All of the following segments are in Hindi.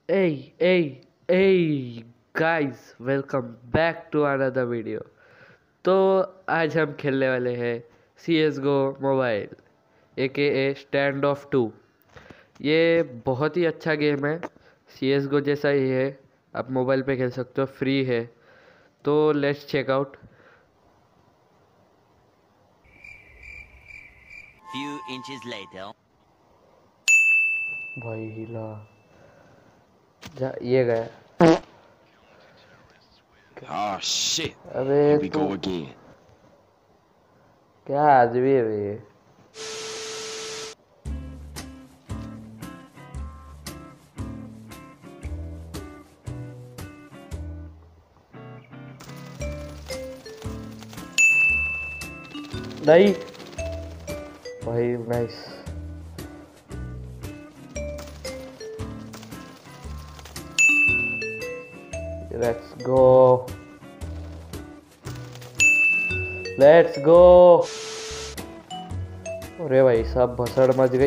Hey, hey, hey guys, welcome back to another video. तो आज हम खेलने वाले हैं CSGO mobile AKA stand off 2। ये बहुत ही अच्छा गेम है, CSGO जैसा ही है। आप मोबाइल पे खेल सकते हो, फ्री है। तो let's check out. Few inches later. भाई हिला ये गया। Oh shit. अबे Here we तू go again. क्या आदमी है बे ये? नहीं भाई, nice. Let's go, let's go. अरे भाई साहब, भसड़ मच गई।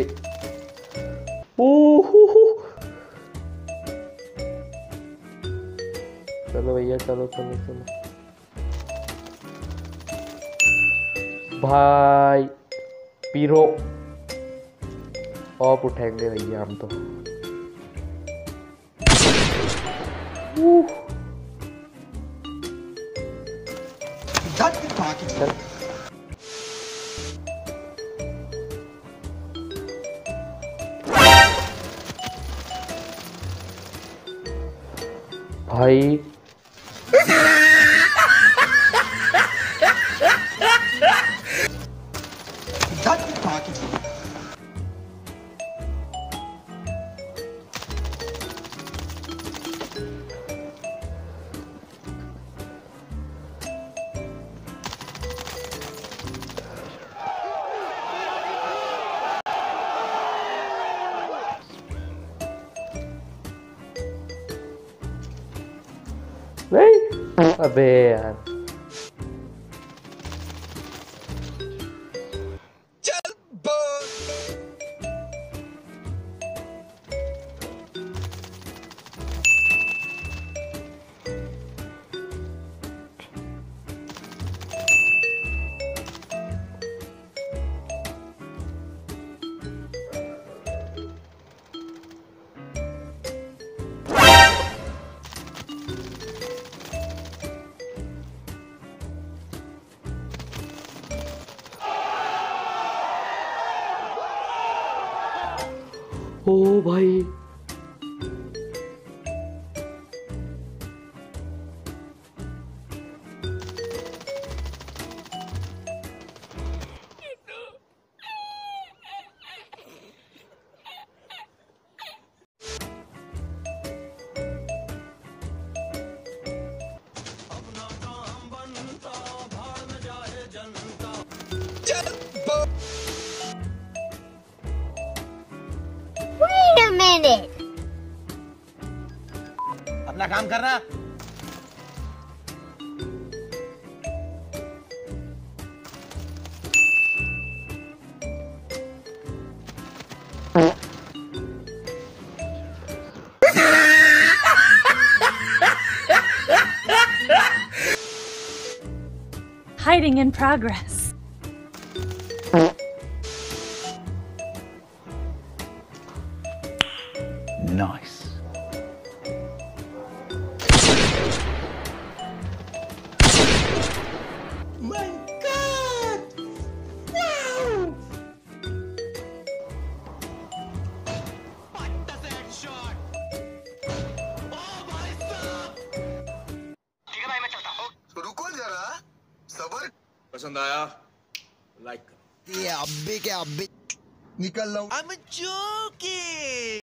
चलो भैया, चलो चलो चलो भाई। पीरो ऑप उठाएंगे भैया हम तो। चल। भाई नहीं, अबे यार। ओ भाई, Wait a minute. अपना काम करना। Hiding in progress. Nice. My God! Wow! What the that shot? Oh my God! ठीक है भाई, मैं चलता हूँ। रुको जरा, सबर। पसंद आया? लाइक करो। Yeah, big. निकल लो। I'm joking.